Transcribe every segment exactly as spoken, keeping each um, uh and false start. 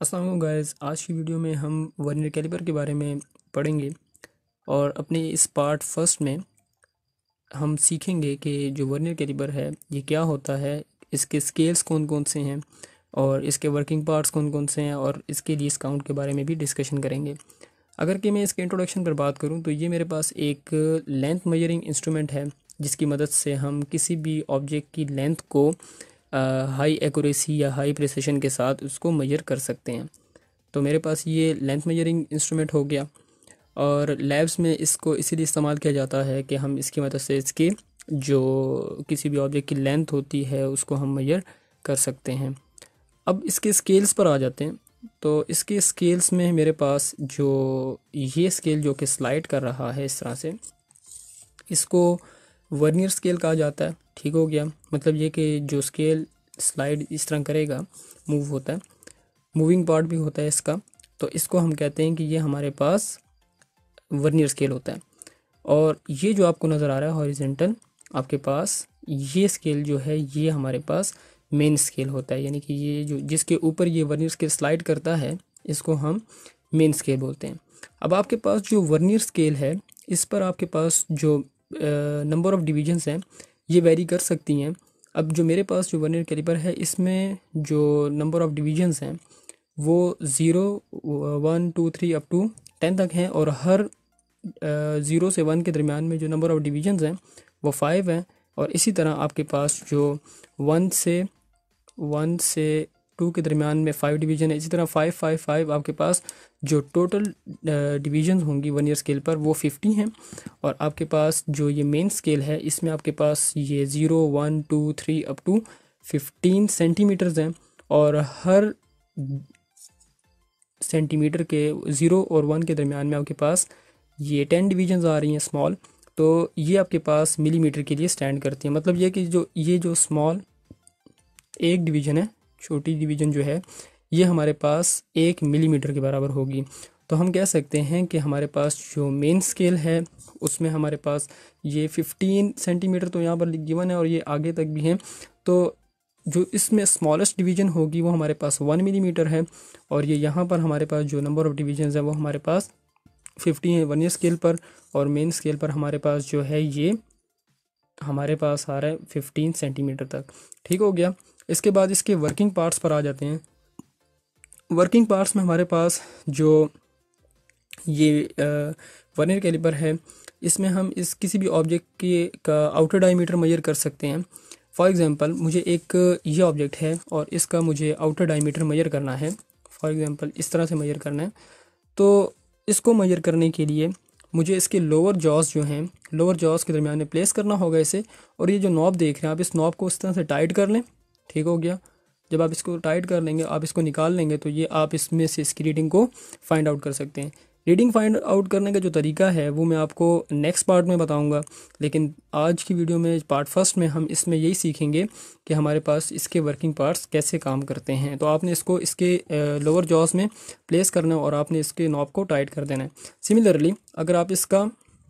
अस्सलाम वालेकुम गाइस। आज की वीडियो में हम वर्नियर कैलिपर के बारे में पढ़ेंगे और अपने इस पार्ट फर्स्ट में हम सीखेंगे कि जो वर्नियर कैलिपर है ये क्या होता है, इसके स्केल्स कौन कौन से हैं और इसके वर्किंग पार्ट्स कौन कौन से हैं और इसके लीस्ट काउंट के बारे में भी डिस्कशन करेंगे। अगर कि मैं इसके इंट्रोडक्शन पर बात करूं तो ये मेरे पास एक लेंथ मेजरिंग इंस्ट्रूमेंट है जिसकी मदद से हम किसी भी ऑब्जेक्ट की लेंथ को हाई एक्यूरेसी या हाई प्रिसिशन के साथ उसको मेजर कर सकते हैं। तो मेरे पास ये लेंथ मेजरिंग इंस्ट्रूमेंट हो गया और लैब्स में इसको इसीलिए इस्तेमाल किया जाता है कि हम इसकी मदद से इसके जो किसी भी ऑब्जेक्ट की लेंथ होती है उसको हम मेजर कर सकते हैं। अब इसके स्केल्स पर आ जाते हैं। तो इसके स्केल्स में मेरे पास जो ये स्केल जो कि स्लाइड कर रहा है इस तरह से, इसको वर्नियर स्केल कहा जाता है। ठीक हो गया, मतलब ये कि जो स्केल स्लाइड इस तरह करेगा, मूव होता है, मूविंग पार्ट भी होता है इसका, तो इसको हम कहते हैं कि ये हमारे पास वर्नियर स्केल होता है। और ये जो आपको नज़र आ रहा है हॉरिजेंटल, आपके पास ये स्केल जो है ये हमारे पास मेन स्केल होता है, यानी कि ये जो जिसके ऊपर ये वर्नियर स्केल स्लाइड करता है इसको हम मेन स्केल बोलते हैं। अब आपके पास जो वर्नियर स्केल है इस पर आपके पास जो नंबर ऑफ़ डिवीजन्स हैं ये वेरी कर सकती हैं। अब जो मेरे पास जो वर्नियर कैलिपर है इसमें जो नंबर ऑफ़ डिवीजन्स हैं वो zero one two three up to ten तक हैं और हर ज़ीरो से वन के दरमियान में जो नंबर ऑफ़ डिवीजन्स हैं वो फाइव हैं। और इसी तरह आपके पास जो वन से वन से टू के दरमियान में फाइव डिवीज़न है। इसी तरह फाइव फाइव फाइव आपके पास जो टोटल डिवीजन होंगी वर्नियर स्केल पर वो फिफ्टी हैं। और आपके पास जो ये मेन स्केल है इसमें आपके पास ये zero one two three up to fifteen centimetres हैं और हर सेंटीमीटर के ज़ीरो और वन के दरमियान में आपके पास ये टेन डिवीजन्स आ रही हैं स्मॉल। तो ये आपके पास मिलीमीटर के लिए स्टैंड करती हैं। मतलब ये कि जो ये जो स्मॉल एक डिवीज़न है, छोटी डिवीज़न जो है ये हमारे पास एक मिलीमीटर के बराबर होगी। तो हम कह सकते हैं कि हमारे पास जो मेन स्केल है उसमें हमारे पास ये फिफ्टीन सेंटीमीटर तो यहाँ पर गिवन है और ये आगे तक भी हैं। तो जो इसमें स्मॉलेस्ट डिवीज़न होगी वो हमारे पास वन मिलीमीटर है और ये यहाँ पर हमारे पास जो नंबर ऑफ़ डिवीजन्स है वो हमारे पास फिफ्टी है वर्नियर स्केल पर। और मेन स्केल पर हमारे पास जो है ये हमारे पास आ रहा है फिफ्टीन सेंटीमीटर तक। ठीक हो गया। इसके बाद इसके वर्किंग पार्ट्स पर आ जाते हैं। वर्किंग पार्ट्स में हमारे पास जो ये वर्नियर कैलिपर है इसमें हम इस किसी भी ऑब्जेक्ट के का आउटर डायमीटर मेजर कर सकते हैं। फॉर एग्ज़ाम्पल मुझे एक ये ऑब्जेक्ट है और इसका मुझे आउटर डायमीटर मेजर करना है। फॉर एग्ज़ाम्पल इस तरह से मेजर करना है। तो इसको मेजर करने के लिए मुझे इसके लोअर जॉस जो हैं, लोअर जॉस के दरमियान में प्लेस करना होगा इसे। और ये जो नॉब देख रहे हैं आप, इस नॉब को इस तरह से टाइट कर लें। ठीक हो गया। जब आप इसको टाइट कर लेंगे, आप इसको निकाल लेंगे तो ये आप इसमें से इसकी रीडिंग को फाइंड आउट कर सकते हैं। रीडिंग फाइंड आउट करने का जो तरीका है वो मैं आपको नेक्स्ट पार्ट में बताऊंगा, लेकिन आज की वीडियो में पार्ट फर्स्ट में हम इसमें यही सीखेंगे कि हमारे पास इसके वर्किंग पार्ट्स कैसे काम करते हैं। तो आपने इसको इसके लोअर जॉस में प्लेस करना है और आपने इसके नॉब को टाइट कर देना है। सिमिलरली अगर आप इसका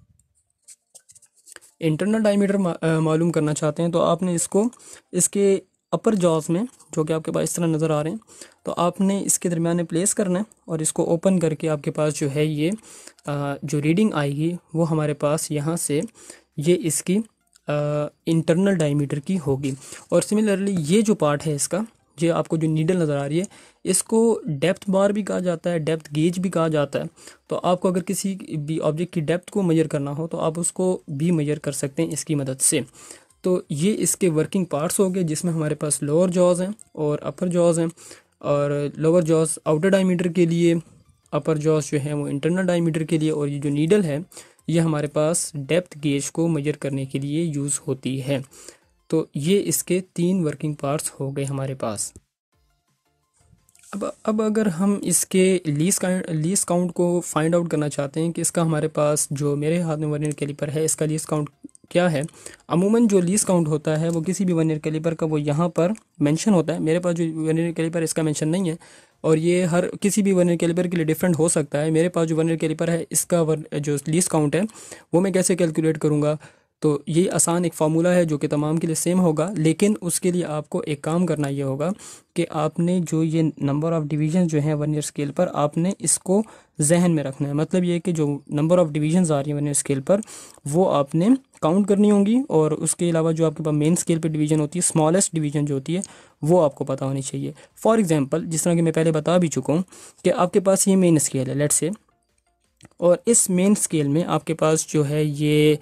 इंटरनल डायमीटर मालूम करना चाहते हैं तो आपने इसको इसके अपर जॉस में, जो कि आपके पास इस तरह नज़र आ रहे हैं, तो आपने इसके दरमियान में प्लेस करना है और इसको ओपन करके आपके पास जो है ये आ, जो रीडिंग आएगी वो हमारे पास यहाँ से ये इसकी इंटरनल डायमीटर की होगी। और सिमिलरली ये जो पार्ट है इसका, ये आपको जो नीडल नज़र आ रही है इसको डेप्थ बार भी कहा जाता है, डेप्थ गेज भी कहा जाता है। तो आपको अगर किसी भी ऑब्जेक्ट की डेप्थ को मेजर करना हो तो आप उसको भी मेजर कर सकते हैं इसकी मदद से। तो ये इसके वर्किंग पार्ट्स हो गए जिसमें हमारे पास लोअर जॉज हैं और अपर जॉज हैं। और लोअर जॉज आउटर डायमीटर के लिए, अपर जॉज जो है वो इंटरनल डायमीटर के लिए, और ये जो नीडल है ये हमारे पास डेप्थ गेज को मेजर करने के लिए यूज़ होती है। तो ये इसके तीन वर्किंग पार्ट्स हो गए हमारे पास। अब अब अगर हम इसके लीस्ट काउंट लीस्ट काउंट को फाइंड आउट करना चाहते हैं कि इसका हमारे पास जो मेरे हाथ में वर्नियर कैलिपर है इसका लीस्ट काउंट क्या है। अमूमन जो लीस्ट काउंट होता है वो किसी भी वर्नियर कैलिपर का वो यहाँ पर मेंशन होता है। मेरे पास जो वर्नियर कैलिपर इसका मेंशन नहीं है और ये हर किसी भी वर्नियर कैलिपर के लिए डिफरेंट हो सकता है। मेरे पास जो वर्नियर कैलिपर है इसका वर, जो लीस्ट काउंट है वो मैं कैसे कैलकुलेट करूँगा। तो ये आसान एक फार्मूला है जो कि तमाम के लिए सेम होगा, लेकिन उसके लिए आपको एक काम करना ये होगा कि आपने जो ये नंबर ऑफ़ डिवीजन जो हैं वर्नियर स्केल पर, आपने इसको जहन में रखना है। मतलब ये कि जो नंबर ऑफ़ डिवीजन आ रही हैं वर्नियर स्केल पर वो आपने काउंट करनी होंगी, और उसके अलावा जो आपके पास मेन स्केल पर डिवीजन होती है, स्मॉलेस्ट डिवीजन जो होती है वो आपको पता होनी चाहिए। फॉर एग्जांपल, जिस तरह कि मैं पहले बता भी चुका हूँ कि आपके पास ये मेन स्केल है लेट्स से, और इस मेन स्केल में आपके पास जो है ये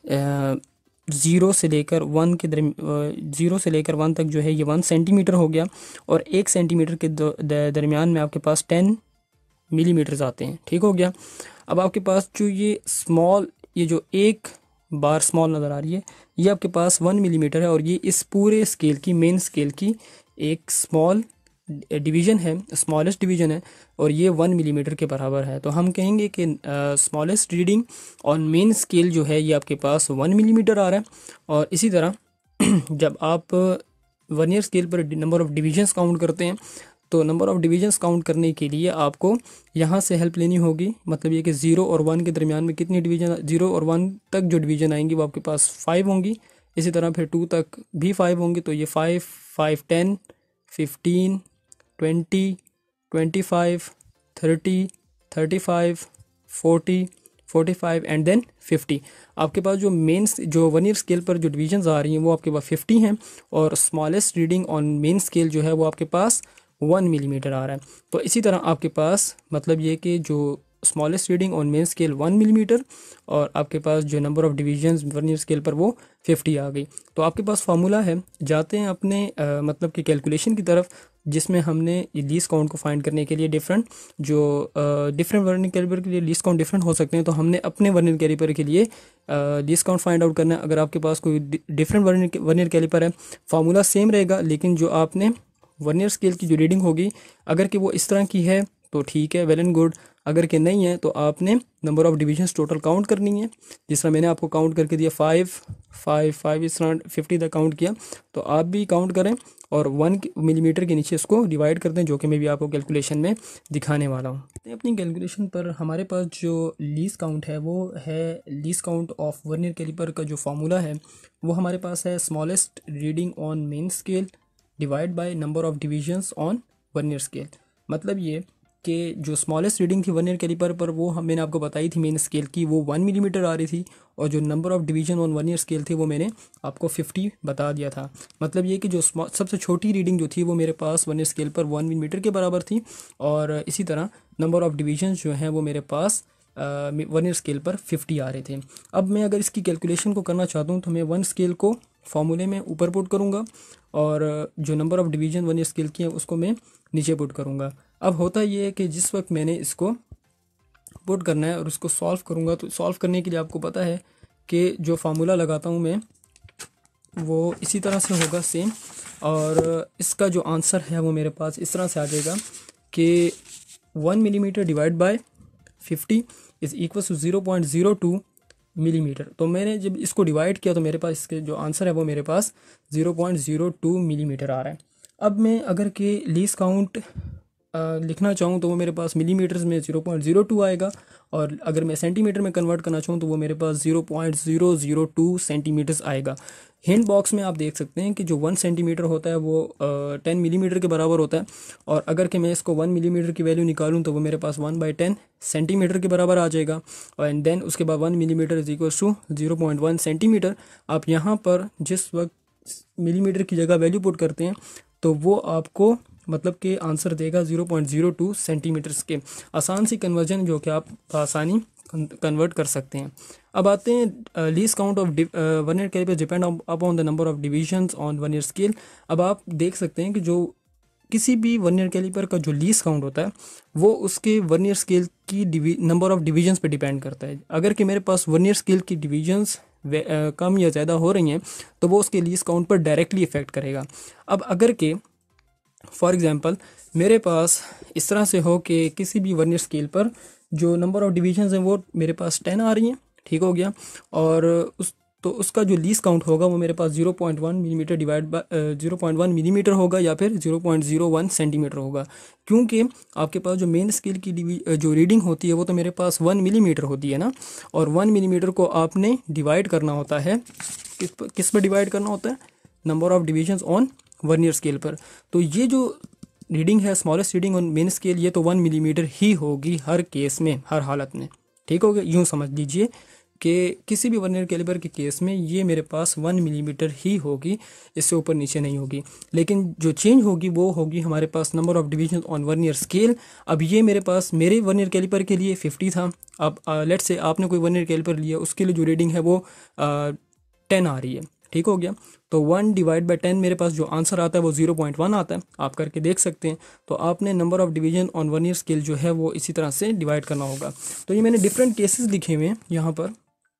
ज़ीरो से लेकर वन के दरम ज़ीरो से लेकर वन तक जो है ये वन सेंटीमीटर हो गया, और एक सेंटीमीटर के दरमियान में आपके पास टेन मिलीमीटर्स आते हैं। ठीक हो गया। अब आपके पास जो ये स्मॉल, ये जो एक बार स्मॉल नज़र आ रही है, ये आपके पास वन मिलीमीटर है, और ये इस पूरे स्केल की, मेन स्केल की एक स्मॉल डिवीज़न है, स्मॉलेस्ट डिवीज़न है, और ये वन मिलीमीटर के बराबर है। तो हम कहेंगे कि smallest reading on main scale जो है ये आपके पास वन मिलीमीटर आ रहा है। और इसी तरह जब आप वर्नियर स्केल पर नंबर ऑफ़ डिवीजन्स काउंट करते हैं, तो नंबर ऑफ़ डिवीजन्स काउंट करने के लिए आपको यहाँ से हेल्प लेनी होगी। मतलब ये कि ज़ीरो और वन के दरमियान में कितनी डिवीज़न, ज़ीरो और वन तक जो डिवीज़न आएंगी वो आपके पास फाइव होंगी। इसी तरह फिर टू तक भी फाइव होंगी, तो ये five, five ten, fifteen, twenty, twenty five, thirty, thirty five, forty, forty five and then fifty. आपके पास जो मेन जो वर्नियर स्केल पर जो डिवीजन्स आ रही हैं वो आपके पास फिफ्टी हैं, और smallest reading on main scale जो है वो आपके पास वन मिलीमीटर आ रहा है। तो इसी तरह आपके पास मतलब ये कि जो smallest reading on main scale one millimetre, और आपके पास जो number of divisions vernier scale पर वो फिफ्टी आ गई। तो आपके पास फार्मूला है। जाते हैं अपने आ, मतलब कि कैलकुलेशन की तरफ, जिसमें हमने लीस्ट काउंट को फाइंड करने के लिए डिफरेंट जो डिफरेंट वर्नियर कैलिपर के लिए लीस्ट काउंट डिफरेंट हो सकते हैं, तो हमने अपने वर्नियर कैलिपर के लिए लीस्ट काउंट फाइंड आउट करना है। अगर आपके पास कोई डिफरेंट वर्नियर वर्नियर कैलिपर है, फार्मूला सेम रहेगा, लेकिन जो आपने वर्नियर स्केल की जो रीडिंग होगी, अगर कि वो इस तरह की है तो ठीक है, वेल एंड गुड। अगर कि नहीं है तो आपने number of divisions total count करनी है। जिस तरह मैंने आपको काउंट करके दिया फाइव, फाइव, फाइव, इस तरह फिफ्टी तक काउंट किया, तो आप भी काउंट करें और वन मिलीमीटर के नीचे इसको डिवाइड कर दें, जो कि मैं भी आपको कैलकुलेशन में दिखाने वाला हूँ। अपनी कैलकुलेशन पर हमारे पास जो लीस्ट काउंट है वो है least count of vernier caliper का जो फार्मूला है वो हमारे पास है smallest reading on main scale divide by number of divisions on vernier scale. मतलब ये कि जो स्मॉलेस्ट रीडिंग थी वर्नियर कैलिपर पर वो हम मैंने आपको बताई थी मेन स्केल की, वो वन मिलीमीटर आ रही थी, और जो number of division on vernier scale थी वो मैंने आपको फिफ्टी बता दिया था। मतलब ये कि जो सबसे छोटी रीडिंग जो थी वो मेरे पास वर्नियर स्केल पर वन मिलीमीटर के बराबर थी, और इसी तरह नंबर ऑफ़ डिवीजन जो हैं वो मेरे पास वर्नियर स्केल पर फिफ्टी आ रहे थे। अब मैं अगर इसकी कैलकुलेशन को करना चाहता हूँ तो मैं वन स्केल को फार्मूले में ऊपर पुट करूँगा, और जो number of division vernier scale की है उसको मैं नीचे पुट करूँगा। अब होता ये है कि जिस वक्त मैंने इसको पुट करना है और उसको सॉल्व करूँगा, तो सॉल्व करने के लिए आपको पता है कि जो फार्मूला लगाता हूँ मैं वो इसी तरह से होगा सेम, और इसका जो आंसर है वो मेरे पास इस तरह से आ जाएगा कि one millimetre divide by fifty is equal to zero point zero two millimetre. तो मैंने जब इसको डिवाइड किया तो मेरे पास इसके जो आंसर है वो मेरे पास zero point zero two millimetre आ रहा है। अब मैं अगर कि लीस्ट काउंट लिखना चाहूँ तो वो मेरे पास मिलीमीटर्स में ज़ीरो पॉइंट ज़ीरो टू आएगा, और अगर मैं सेंटीमीटर में कन्वर्ट करना चाहूँ तो वो मेरे पास zero point zero zero two centimetres आएगा। हिंट बॉक्स में आप देख सकते हैं कि जो वन सेंटीमीटर होता है वो टेन मिलीमीटर के बराबर होता है, और अगर कि मैं इसको वन मिलीमीटर की वैल्यू निकालूं तो वो मेरे पास वन बाई टेन सेंटीमीटर के बराबर आ जाएगा, और एंड देन उसके बाद one millimetre is equal to zero point one centimetre. आप यहाँ पर जिस वक्त मिलीमीटर की जगह वैल्यू पुट करते हैं तो वो आपको मतलब कि आंसर देगा zero point zero two centimetres के। आसान सी कन्वर्जन जो कि आप आसानी कन्वर्ट कर सकते हैं। अब आते हैं least count of vernier calliper depend upon the number of divisions on vernier scale. अब आप देख सकते हैं कि जो किसी भी वर्नियर कैलिपर का जो लीस्ट काउंट होता है वो उसके वर्नियर स्केल की नंबर ऑफ डिवीजन्स पे डिपेंड करता है। अगर कि मेरे पास वर्नियर स्केल की डिवीजन्स कम या ज़्यादा हो रही हैं तो वो उसके लीस्ट काउंट पर डायरेक्टली इफेक्ट करेगा। अब अगर के फॉर एग्जांपल मेरे पास इस तरह से हो कि किसी भी वर्नियर स्केल पर जो नंबर ऑफ़ डिवीजन्स हैं वो मेरे पास टेन आ रही हैं, ठीक हो गया, और उस तो उसका जो लीस्ट काउंट होगा वो मेरे पास zero point one millimetre divide by zero point one millimetre होगा या फिर zero point zero one centimetre होगा, क्योंकि आपके पास जो मेन स्केल की जो रीडिंग होती है वो तो मेरे पास वन मिलीमीटर होती है ना, और वन मिलीमीटर को आपने डिवाइड करना होता है, किस पर किस पर डिवाइड करना होता है, number of divisions on vernier scale पर। तो ये जो रीडिंग है smallest reading on main scale, ये तो वन मिलीमीटर ही होगी हर केस में, हर हालत में। ठीक हो गया, यूँ समझ लीजिए कि किसी भी वर्नियर कैलिपर के केस में ये मेरे पास वन मिलीमीटर ही होगी, इससे ऊपर नीचे नहीं होगी। लेकिन जो चेंज होगी वो होगी हमारे पास number of division on vernier scale. अब ये मेरे पास मेरे वर्नियर कैलिपर के लिए फिफ्टी था। अब लेट्स से आपने कोई वर्नियर कैलिपर लिया, उसके लिए जो रीडिंग है वो टेन आ रही है। ठीक हो गया, तो वन डिवाइड बाई टेन मेरे पास जो आंसर आता है वो ज़ीरो पॉइंट वन आता है, आप करके देख सकते हैं। तो आपने number of division on vernier scale जो है वो इसी तरह से डिवाइड करना होगा। तो ये मैंने डिफरेंट केसेस लिखे हुए हैं यहाँ पर।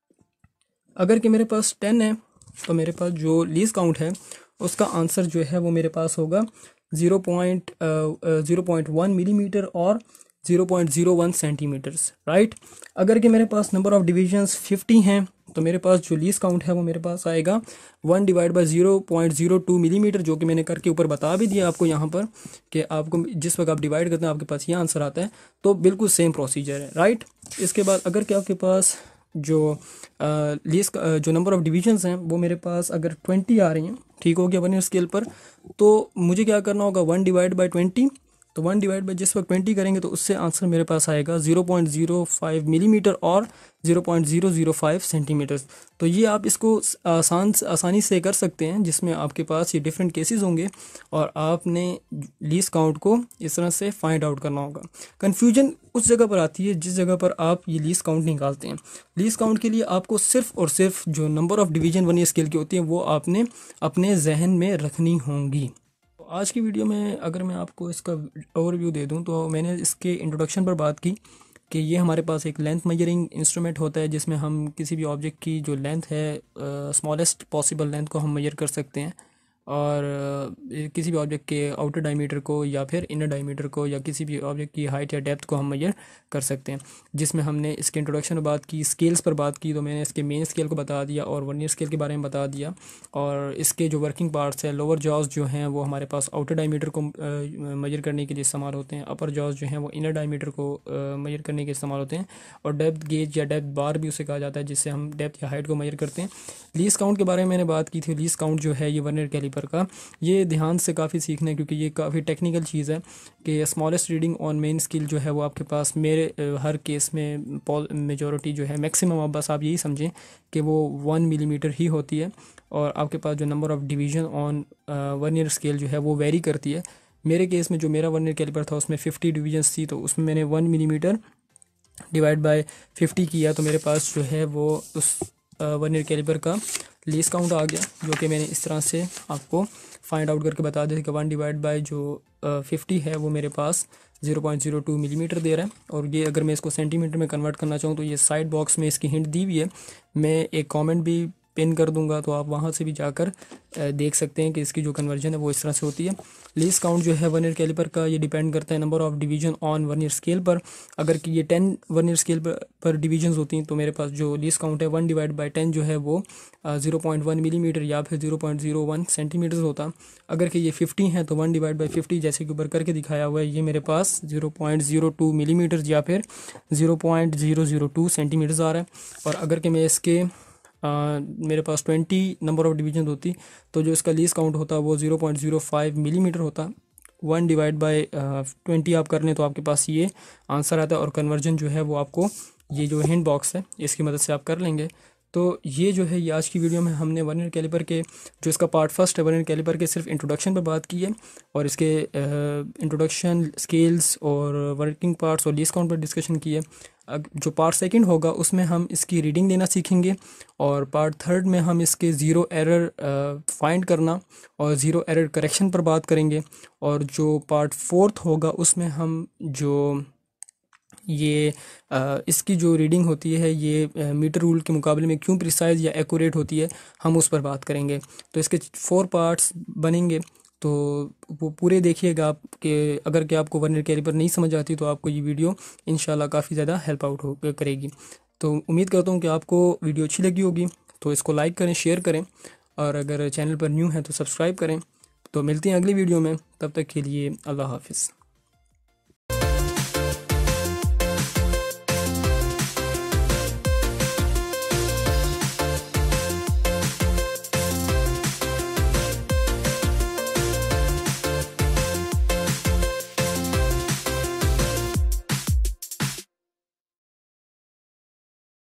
अगर कि मेरे पास टेन है तो मेरे पास जो लीस्ट काउंट है उसका आंसर जो है वो मेरे पास होगा zero point zero point one millimetre और zero point zero one centimetres, right. अगर कि मेरे पास नंबर ऑफ डिविजन्स फिफ्टी हैं तो मेरे पास जो लीस्ट काउंट है वो मेरे पास आएगा one divide by zero point zero two millimetre, जो कि मैंने करके ऊपर बता भी दिया आपको यहाँ पर कि आपको जिस वक्त आप डिवाइड करते हैं आपके पास ये आंसर आता है। तो बिल्कुल सेम प्रोसीजर है, राइट। इसके बाद अगर कि आपके पास जो लीस्ट जो नंबर ऑफ डिविजन्स हैं वो मेरे पास अगर ट्वेंटी आ रही हैं, ठीक हो गया वर्नियर स्केल पर, तो मुझे क्या करना होगा, वन डिवाइड बाई ट्वेंटी। तो वन डिवाइड बाई जिस वक्त ट्वेंटी करेंगे तो उससे आंसर मेरे पास आएगा zero point zero five millimetre और zero point zero zero five centimetres. तो ये आप इसको आसान आसानी से कर सकते हैं, जिसमें आपके पास ये डिफरेंट केसेस होंगे और आपने लीस्ट काउंट को इस तरह से फाइंड आउट करना होगा। कन्फ्यूजन उस जगह पर आती है जिस जगह पर आप ये लीस्ट काउंट निकालते हैं। लीस्ट काउंट के लिए आपको सिर्फ और सिर्फ जो number of division vernier scale की होती है वो आपने अपने जहन में रखनी होंगी। आज की वीडियो में अगर मैं आपको इसका ओवरव्यू दे दूं तो मैंने इसके इंट्रोडक्शन पर बात की कि ये हमारे पास एक लेंथ मेजरिंग इंस्ट्रूमेंट होता है जिसमें हम किसी भी ऑब्जेक्ट की जो लेंथ है स्मॉलेस्ट पॉसिबल लेंथ को हम मेजर कर सकते हैं, और uh, किसी भी ऑब्जेक्ट के आउटर डायमीटर को या फिर इनर डायमीटर को या किसी भी ऑब्जेक्ट की हाइट या डेप्थ को हम मेजर कर सकते हैं। जिसमें हमने इसके इंट्रोडक्शन में बात की, स्केल्स पर बात की, तो मैंने इसके मेन स्केल को बता दिया और वर्नियर स्केल के बारे में बता दिया, और इसके जो वर्किंग पार्ट्स है, लोअर जॉज जो हैं वो हमारे पास आउटर डायमीटर को मेजर करने के लिए इस्तेमाल होते हैं, अपर जॉज जो हैं वो इनर डायमीटर को मेजर करने के इस्तेमाल होते हैं, और डेप्थ गेज या डेप्थ बार भी उसे कहा जाता है जिससे हम डेप्थ या हाइट को मेजर करते हैं। लीस्ट काउंट के बारे में मैंने बात की थी। लीस्ट काउंट जो है ये वर्नियर कैलिपर का, ये ध्यान से काफ़ी सीखना है क्योंकि ये काफ़ी टेक्निकल चीज़ है कि smallest reading on main scale जो है वो आपके पास मेरे हर केस में मेजॉरिटी जो है मैक्सिमम, आप बस आप यही समझें कि वो वन मिलीमीटर ही होती है, और आपके पास जो number of division on vernier scale जो है वो वेरी करती है। मेरे केस में जो मेरा वर्नियर कैलिपर था उसमें फिफ्टी डिवीजन्स थी, तो उसमें मैंने one millimetre divide by fifty किया तो मेरे पास जो है वो उस वर्नियर कैलिपर का लीस्ट काउंट आ गया, जो कि मैंने इस तरह से आपको फाइंड आउट करके बता दिया कि वन डिवाइड बाय जो फिफ्टी है वो मेरे पास zero point zero two millimetre दे रहा है। और ये अगर मैं इसको सेंटीमीटर में कन्वर्ट करना चाहूँ तो ये साइड बॉक्स में इसकी हिंट दी हुई है, मैं एक कमेंट भी पिन कर दूंगा तो आप वहाँ से भी जाकर देख सकते हैं कि इसकी जो कन्वर्जन है वो इस तरह से होती है। लीस्ट काउंट जो है वर्नियर कैलिपर का ये डिपेंड करता है number of division on vernier scale पर। अगर कि ये टेन वर्नियर स्केल पर, पर डिवीजन्स होती हैं तो मेरे पास जो लीस्ट काउंट है वन डिवाइड बाई टेन जो है वो ज़ीरो पॉइंट वन मिलीमीटर या फिर zero point zero one centimetre होता। अगर कि ये फिफ्टी है तो वन डिवाइड बाई फिफ्टी जैसे कि ऊपर करके दिखाया हुआ है ये मेरे पास zero point zero two millimetre या फिर zero point zero zero two centimetres आ रहा है। और अगर कि मैं इसके Uh, मेरे पास ट्वेंटी नंबर ऑफ डिवीजन होती तो जो इसका लीस्ट काउंट होता वो zero point zero five millimetre होता। वन डिवाइड बाय ट्वेंटी आप कर लें तो आपके पास ये आंसर आता है, और कन्वर्जन जो है वो आपको ये जो हिंट बॉक्स है इसकी मदद से आप कर लेंगे। तो ये जो है ये आज की वीडियो में हमने वर्नियर कैलिपर के जो इसका पार्ट फर्स्ट है वर्नियर कैलिपर के सिर्फ इंट्रोडक्शन पर बात की है, और इसके इंट्रोडक्शन, स्केल्स और वर्किंग पार्ट्स और लीस्ट काउंट पर डिस्कशन की है। जो पार्ट सेकंड होगा उसमें हम इसकी रीडिंग लेना सीखेंगे, और पार्ट थर्ड में हम इसके ज़ीरो एरर फाइंड करना और ज़ीरो एरर करेक्शन पर बात करेंगे। और जो पार्ट फोर्थ होगा उसमें हम जो ये आ, इसकी जो रीडिंग होती है ये मीटर रूल के मुकाबले में क्यों प्रिसाइज या एक्यूरेट होती है हम उस पर बात करेंगे। तो इसके फोर पार्ट्स बनेंगे, तो वो पूरे देखिएगा आप कि अगर कि आपको वर्नियर कैलिपर नहीं समझ आती तो आपको ये वीडियो इंशाल्लाह काफ़ी ज़्यादा हेल्प आउट हो करेगी। तो उम्मीद करता हूँ कि आपको वीडियो अच्छी लगी होगी। तो इसको लाइक करें, शेयर करें, और अगर चैनल पर न्यू है तो सब्सक्राइब करें। तो मिलते हैं अगली वीडियो में, तब तक के लिए अल्लाह हाफिज़।